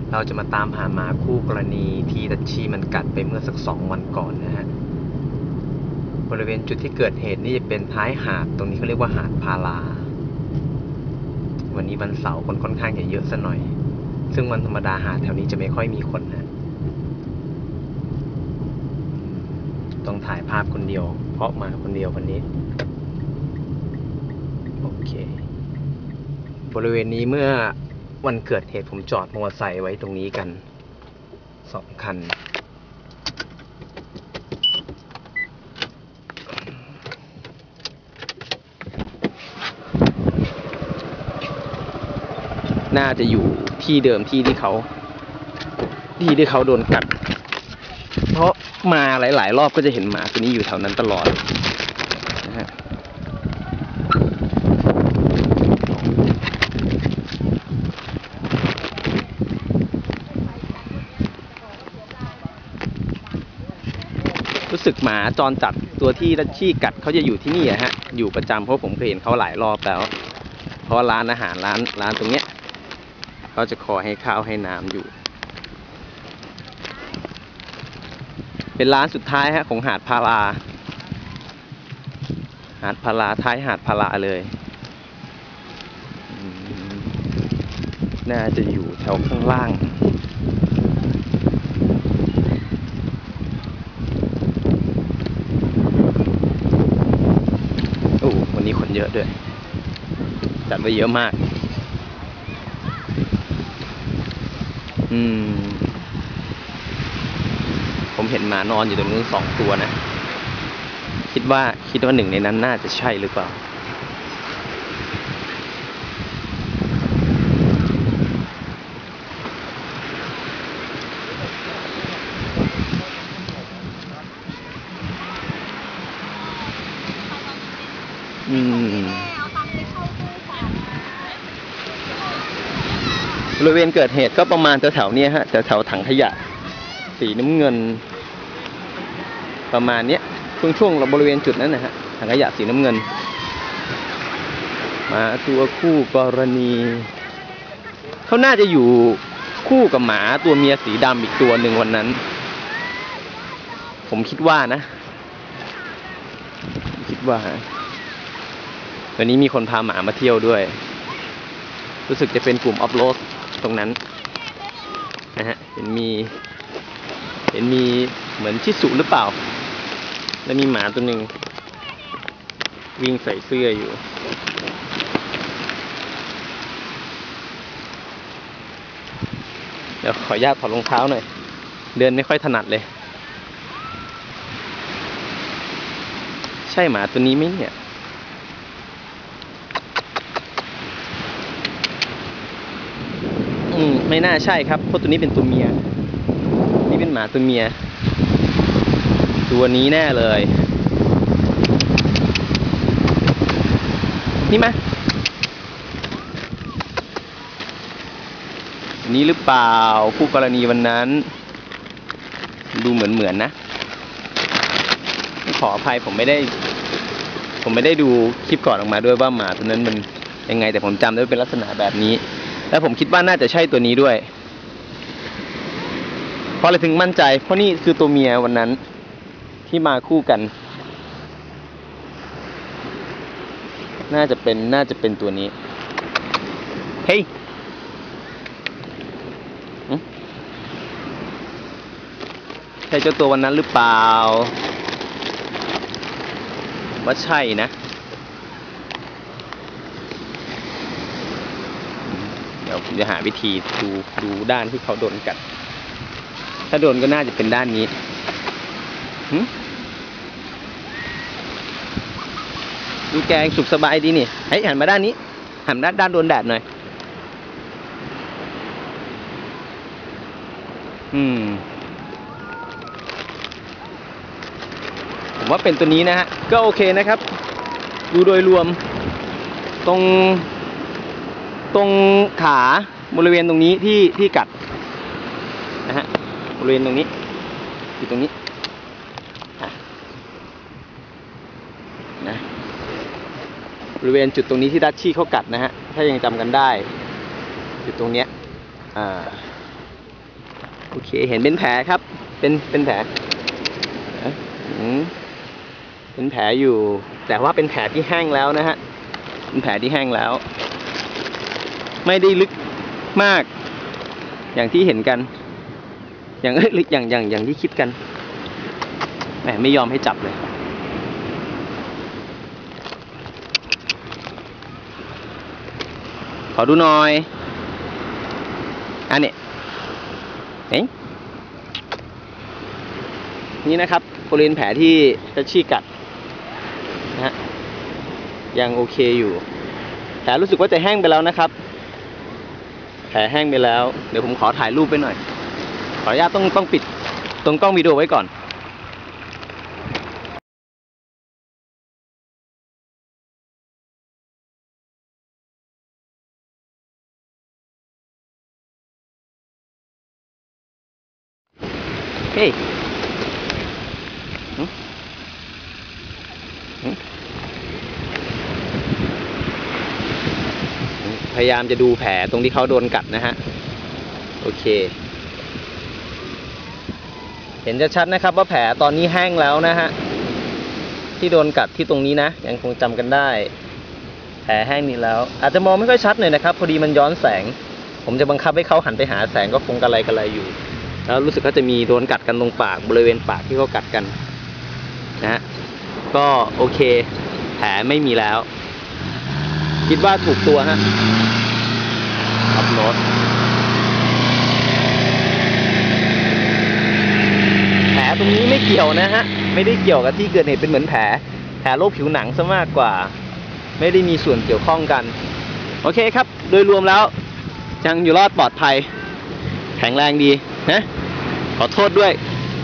เราจะมาตามหาหมาคู่กรณีที่ดัชชี่มันกัดไปเมื่อสัก2 วันก่อนนะฮะบริเวณจุดที่เกิดเหตุนี่จะเป็นท้ายหาดตรงนี้เขาเรียกว่าหาดพาราวันนี้วันเสาร์คนค่อนข้างจะเยอะซะหน่อยซึ่งวันธรรมดาหาดแถวนี้จะไม่ค่อยมีคนนะต้องถ่ายภาพคนเดียวเพราะมาคนเดียววันนี้โอเคบริเวณนี้เมื่อวันเกิดเหตุผมจอดมอเตอร์ไซค์ไว้ตรงนี้กัน2 คันน่าจะอยู่ที่เดิมที่เขาโดนกัดเพราะมาหลายๆรอบก็จะเห็นหมาตัวนี้อยู่แถวนั้นตลอดนะฮะรู้สึกหมาจรจัดตัวที่ดัชชี่กัดเขาจะอยู่ที่นี่ฮะอยู่ประจำเพราะผมเคยเห็นเขาหลายรอบแล้วเพราะร้านอาหารร้านตรงเนี้ยเขาจะคอยให้ข้าวให้น้ำอยู่เป็นร้านสุดท้ายฮะของหาดพาราท้ายหาดพาราเลยน่าจะอยู่แถวข้างล่างโอ้วันนี้คนเยอะด้วยจัดไว้เยอะมากผมเห็นหมานอนอยู่ตรงนู้น2 ตัวนะคิดว่าหนึ่งในนั้นน่าจะใช่หรือเปล่าบริเวณเกิดเหตุก็ประมาณแถวๆนี้ฮะแถวถังขยะสีน้ำเงินประมาณเนี้ยช่วงบริเวณจุดนั้นนะฮะถังขยะสีน้ำเงินหมาตัวคู่กรณีเขาน่าจะอยู่คู่กับหมาตัวเมียสีดำอีกตัวหนึ่งวันนั้นผมคิดว่านะวันนี้มีคนพาหมามาเที่ยวด้วยรู้สึกจะเป็นกลุ่มออฟโรดตรงนั้นนะฮะเห็นมีเหมือนชิสุหรือเปล่าแล้วมีหมาตัวหนึ่งวิ่งใส่เสื้ออยู่เดี๋ยวขออนุญาตถอดรองเท้าหน่อยเดินไม่ค่อยถนัดเลยใช่หมาตัวนี้ไหมเนี่ยไม่น่าใช่ครับเพราะตัวนี้เป็นตัวเมียนี่เป็นหมาตัวเมียตัวนี้แน่เลยนี่มานี่หรือเปล่าคู่กรณีวันนั้นดูเหมือนนะขออภัยผมไม่ได้ดูคลิปก่อนออกมาด้วยว่าหมาตัวนั้นมันยังไงแต่ผมจำได้ว่าเป็นลักษณะแบบนี้และผมคิดว่าน่าจะใช่ตัวนี้ด้วยเพราะอะไรถึงมั่นใจเพราะนี่คือตัวเมียวันนั้นที่มาคู่กันน่าจะเป็นตัวนี้เฮ้ยใช่เจ้าตัววันนั้นหรือเปล่าว่าใช่นะเดี๋ยวผมจะหาวิธีดูด้านที่เขาโดนกัดถ้าโดนก็น่าจะเป็นด้านนี้ดูแกงสุขสบายดีนี่เฮ้ยหันมาด้านนี้หันด้านโดนแดดหน่อยผมว่าเป็นตัวนี้นะฮะก็โอเคนะครับดูโดยรวมตรงขาบริเวณตรงนี้ที่กัดนะฮะบริเวณตรงนี้อยู่ตรงนี้นะบริเวณจุดตรงนี้ที่ดัชชี่เขากัดนะฮะถ้ายังจำกันได้จุดตรงเนี้ยอเคเห็นเป็นแผลครับเป็นแผลเป็นแผลอยู่แต่ว่าเป็นแผลที่แห้งแล้วนะฮะเป็นแผลที่แห้งแล้วไม่ได้ลึกมากอย่างที่เห็นกันอย่างลึกอย่างที่คิดกันแหมไม่ยอมให้จับเลยขอดูหน่อยอันนี้นี่นะครับบริเวณแผลที่ตะชี่กัดนะฮะยังโอเคอยู่แผลรู้สึกว่าจะแห้งไปแล้วนะครับแผลแห้งไปแล้วเดี๋ยวผมขอถ่ายรูปไปหน่อยขออนุญาตต้องปิดตรงกล้องวิดีโอไว้ก่อนเฮ้ยพยายามจะดูแผลตรงที่เขาโดนกัดนะฮะโอเคเห็นชัดๆนะครับว่าแผลตอนนี้แห้งแล้วนะฮะที่โดนกัดที่ตรงนี้นะยังคงจำกันได้แผลแห้งนี้แล้วอาจจะมองไม่ค่อยชัดหน่อยนะครับพอดีมันย้อนแสงผมจะบังคับให้เขาหันไปหาแสงก็คงกระไรอยู่แล้วรู้สึกก็จะมีโดนกัดกันตรงปากบริเวณปากที่เขากัดกันนะฮะก็โอเคแผลไม่มีแล้วคิดว่าถูกตัวฮะขับรถแผลตรงนี้ไม่เกี่ยวนะฮะไม่ได้เกี่ยวกับที่เกิดเหตุเป็นเหมือนแผลโรคผิวหนังซะมากกว่าไม่ได้มีส่วนเกี่ยวข้องกันโอเคครับโดยรวมแล้วยังอยู่รอดปลอดภัยแข็งแรงดีนะขอโทษด้วย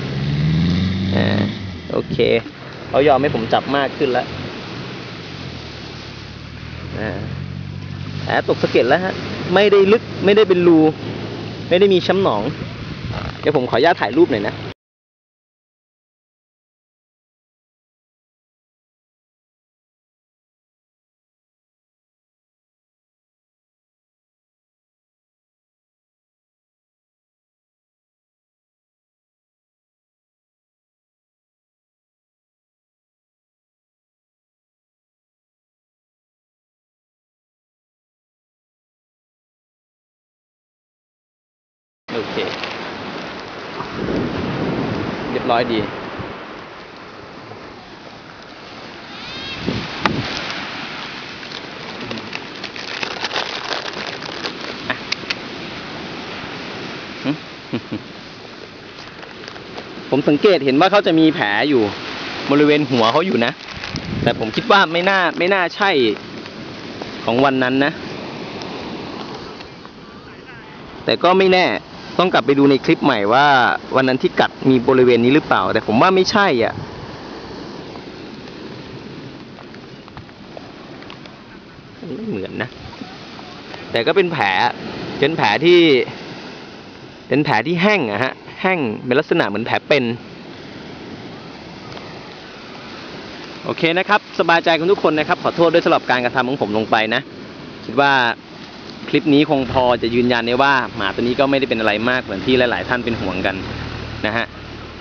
โอเคเขายอมให้ผมจับมากขึ้นแล้วแผลตกสะเก็ดแล้วฮะไม่ได้ลึกไม่ได้เป็นรูไม่ได้มีช้ำหนองเดี๋ยวผมขออนุญาตถ่ายรูปหน่อยนะโอเคเรียบร้อยดีผมสังเกตเห็นว่าเขาจะมีแผลอยู่บริเวณหัวเขาอยู่นะแต่ผมคิดว่าไม่น่าใช่ของวันนั้นนะแต่ก็ไม่แน่ต้องกลับไปดูในคลิปใหม่ว่าวันนั้นที่กัดมีบริเวณนี้หรือเปล่าแต่ผมว่าไม่ใช่อ่ะไม่เหมือนนะแต่ก็เป็นแผลที่แห้งอะฮะแห้งเป็นลักษณะเหมือนแผลเป็นโอเคนะครับสบายใจกันทุกคนนะครับขอโทษด้วยสำหรับการกระทำของผมลงไปนะคิดว่าคลิปนี้คงพอจะยืนยันได้ว่าหมาตัวนี้ก็ไม่ได้เป็นอะไรมากเหมือนที่หลายๆท่านเป็นห่วงกันนะฮะ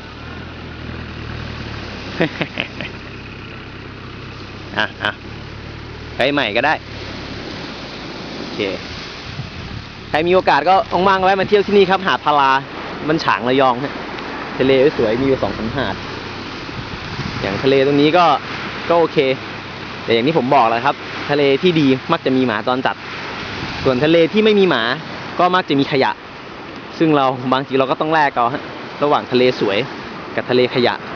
ใครใหม่ก็ได้โอเคใครมีโอกาสก็ว่างๆไว้มาเที่ยวที่นี่ครับหาดพารามันฉางระยองฮะทะเลสวยมีอยู่2-3 หาดอย่างทะเลตรงนี้ก็โอเคแต่อย่างที่ผมบอกแหละครับทะเลที่ดีมักจะมีหมาจรจัดส่วนทะเลที่ไม่มีหมาก็มักจะมีขยะซึ่งบางทีเราก็ต้องแลกเอาฮะระหว่างทะเลสวยกับทะเลขยะ